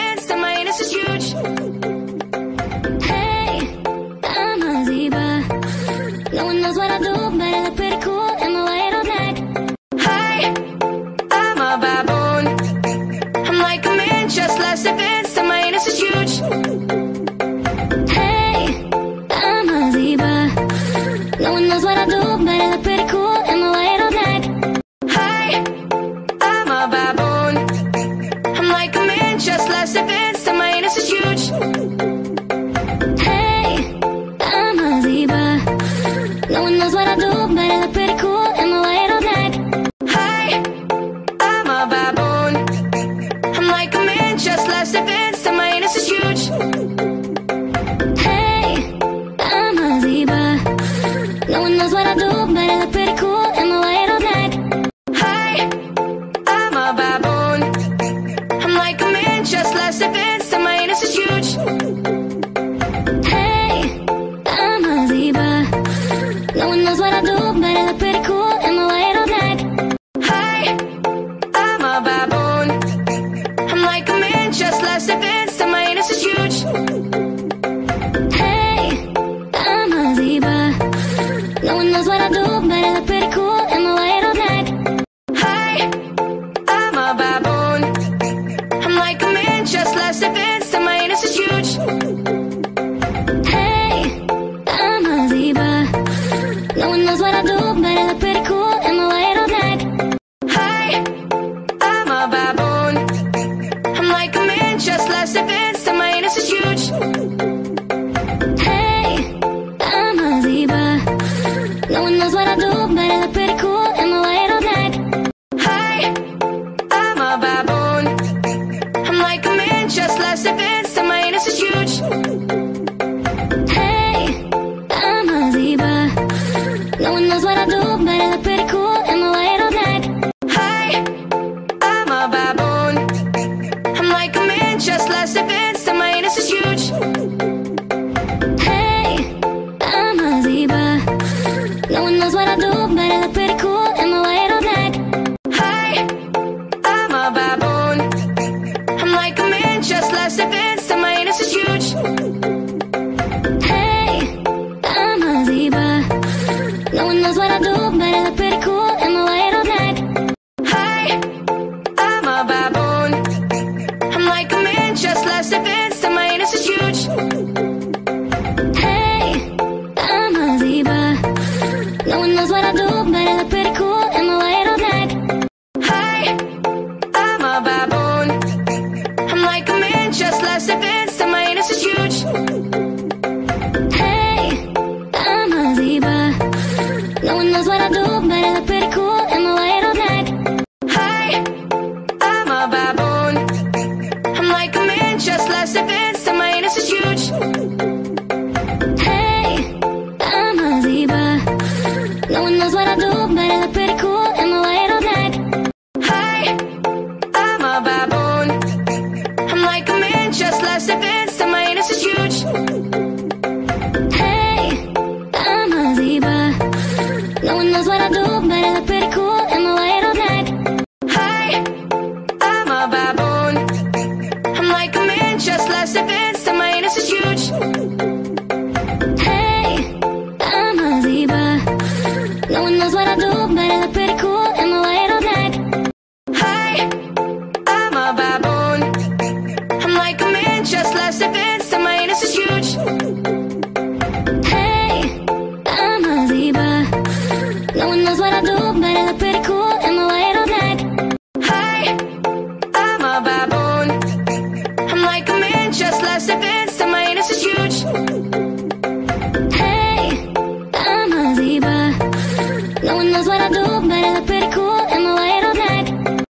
advanced and my anus is huge. Hey, I'm a zebra. No one knows what I do, but I look pretty cool in my white or black. Hi, I'm a baboon. I'm like a man, just less advanced and my anus is huge. Hey, I'm a zebra. No one knows what I do, but I look pretty cool in my white or black. Hi, I'm a baboon. I'm like a man, just less advanced and my anus is huge. Hey, I'm a zebra. No one knows what I do, but I look pretty cool in my white or black. Hi, I'm a baboon. I'm like a man, just less advanced and my anus is huge. Hey, I'm a zebra. No one knows what I do, but I look pretty cool in my white or black. Hi, I'm a baboon. I'm like a man, just less advanced and my anus is huge. Hey, I'm a zebra. No one knows what I do, but I look pretty cool in my white or black. Hi, I'm a baboon. I'm like a man, just less advanced and my anus is huge. Hey, I'm a zebra. No one knows what I do, but I look pretty cool in my white or black. Hi, I'm a baboon. I'm like a man, just less advanced and my anus is huge. Hey, I'm a zebra. No one knows what I do, but I look pretty cool in my white or black. Hi, I'm a baboon. I'm like a man, just less advanced and my anus is huge. Hey, I'm a zebra. No one knows what I do, but I look pretty cool in my white or black. Hi, I'm a baboon. I'm like a man, just less advanced and my anus is huge. Hey, I'm a zebra. No one knows what I do, but I look pretty cool in my white or black. Hi, I'm a baboon. I'm like a man, just less advanced and my anus is huge. Hey, I'm a zebra. No one knows what I do, but I look pretty cool in my white or black. Hi, I'm a baboon. I'm like a man, just less advanced and my anus is huge. Hey, I'm a zebra. No one knows what I do, but I look pretty cool in my white or black. Hi, I'm a baboon. I'm like a man, just less advanced and my anus is huge. Hey, I'm a zebra. No one knows what I do, but I look pretty cool in my white or black. Hi, I'm a baboon. I'm like a man, just less advanced and my anus is huge. Hey, I'm a zebra. No one knows what I do, but I look pretty cool in my white or black. Hi, I'm a baboon. I'm like a man, just less advanced and my anus is huge. Hey, I'm a zebra. No one knows what I do, but I look pretty cool in my white or black. Hi, I'm a baboon. I'm like a man, just less advanced and my anus is huge. Hey, I'm a zebra. No one knows what I do, but I look pretty cool in my white or black. Hi, I'm a baboon. I'm like a man, just less advanced and my anus is huge. Hey, I'm a zebra. No one knows what I do, but I look pretty cool in my white or black. Hi, I'm a baboon. I'm like a man, just less advanced and my anus is huge. Hey, I'm a zebra. No one knows what I do, but I look pretty cool in my white or black. Hi, I'm a baboon. I'm like a man, just less advanced.